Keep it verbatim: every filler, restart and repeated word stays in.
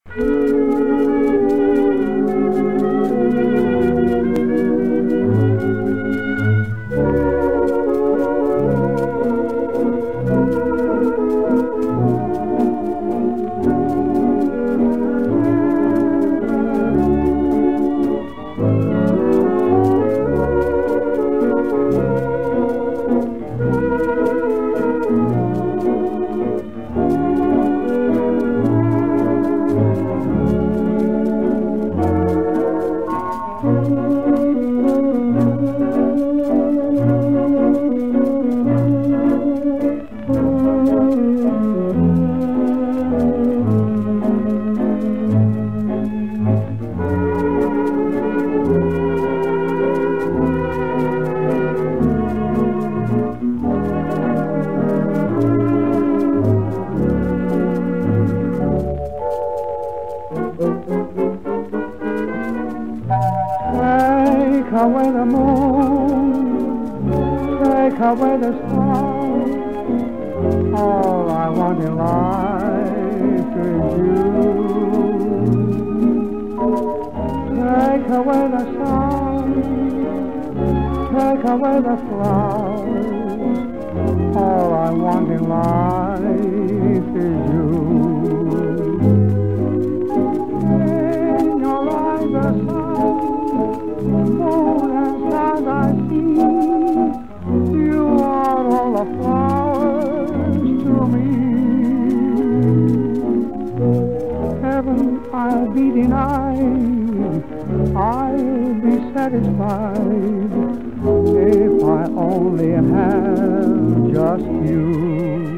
away the moon, take away the stars. All I want in life is you. Take away the sun, take away the flowers. All I want in life is you. In your eyes the sun, moon and stars I see. You are all the flowers to me. Heaven I'll be denied, I'll be satisfied if I only have just you.